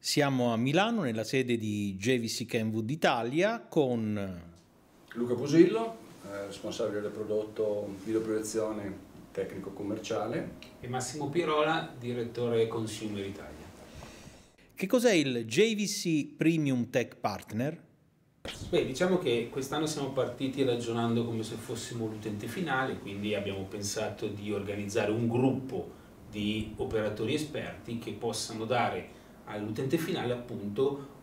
Siamo a Milano nella sede di JVC Kenwood Italia con Luca Pusillo, responsabile del prodotto videoproiezione tecnico commerciale, e Massimo Pirola, direttore Consumer Italia. Che cos'è il JVC Premium Tech Partner? Beh, diciamo che quest'anno siamo partiti ragionando come se fossimo l'utente finale, quindi abbiamo pensato di organizzare un gruppo di operatori esperti che possano dare all'utente finale appunto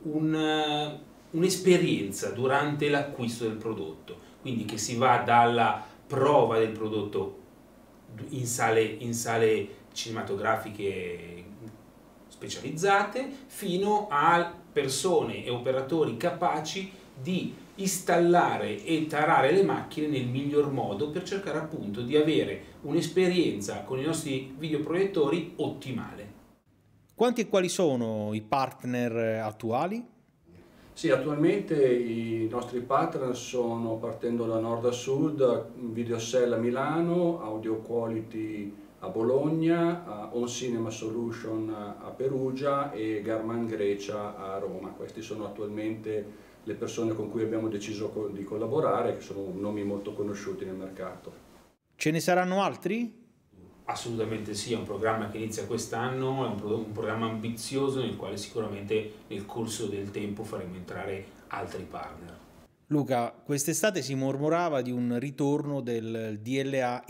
un'esperienza durante l'acquisto del prodotto, quindi che si va dalla prova del prodotto in sale cinematografiche specializzate fino a persone e operatori capaci di installare e tarare le macchine nel miglior modo per cercare appunto di avere un'esperienza con i nostri videoproiettori ottimale. Quanti e quali sono i partner attuali? Sì, attualmente i nostri partner sono, partendo da nord a sud, Videocell a Milano, Audio Quality a Bologna, On Cinema Solution a Perugia e Garman Grecia a Roma. Questi sono attualmente le persone con cui abbiamo deciso di collaborare, che sono nomi molto conosciuti nel mercato. Ce ne saranno altri? Assolutamente sì, è un programma che inizia quest'anno, è un programma ambizioso nel quale sicuramente nel corso del tempo faremo entrare altri partner. Luca, quest'estate si mormorava di un ritorno del DLA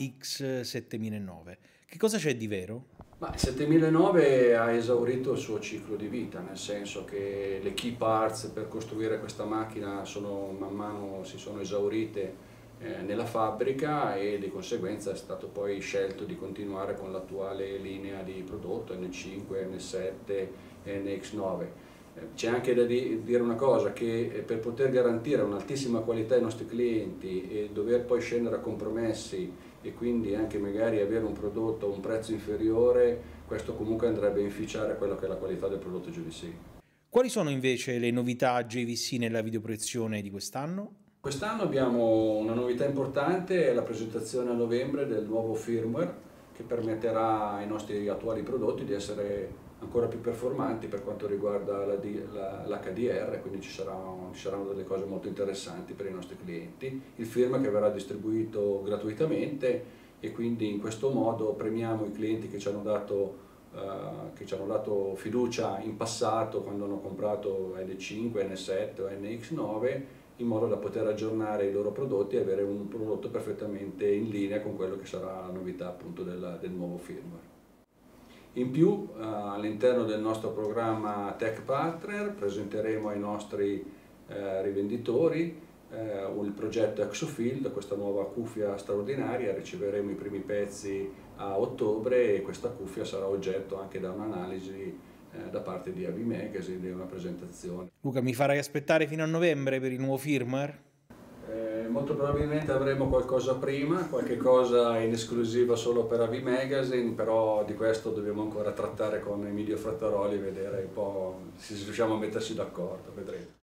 X7009. Che cosa c'è di vero? Ma il 7009 ha esaurito il suo ciclo di vita, nel senso che le key parts per costruire questa macchina man mano si sono esaurite nella fabbrica e di conseguenza è stato poi scelto di continuare con l'attuale linea di prodotto N5, N7 e NX9. C'è anche da dire una cosa, che per poter garantire un'altissima qualità ai nostri clienti e dover poi scendere a compromessi e quindi anche magari avere un prodotto a un prezzo inferiore, questo comunque andrebbe a inficiare quello che è la qualità del prodotto JVC. Quali sono invece le novità JVC nella videoproiezione di quest'anno? Quest'anno abbiamo una novità importante, è la presentazione a novembre del nuovo firmware che permetterà ai nostri attuali prodotti di essere ancora più performanti per quanto riguarda l'HDR, quindi ci saranno delle cose molto interessanti per i nostri clienti. Il firmware che verrà distribuito gratuitamente e quindi in questo modo premiamo i clienti che ci hanno dato fiducia in passato quando hanno comprato N5, N7 o NX9, in modo da poter aggiornare i loro prodotti e avere un prodotto perfettamente in linea con quello che sarà la novità appunto del nuovo firmware. In più, all'interno del nostro programma Tech Partner presenteremo ai nostri rivenditori il progetto Exofield, questa nuova cuffia straordinaria. Riceveremo i primi pezzi a ottobre e questa cuffia sarà oggetto anche da un'analisi da parte di AV Magazine e una presentazione. Luca, mi farai aspettare fino a novembre per il nuovo firmware? Molto probabilmente avremo qualcosa prima, qualche cosa in esclusiva solo per AV Magazine, però di questo dobbiamo ancora trattare con Emilio Frattaroli e vedere un po' se riusciamo a metterci d'accordo, vedremo.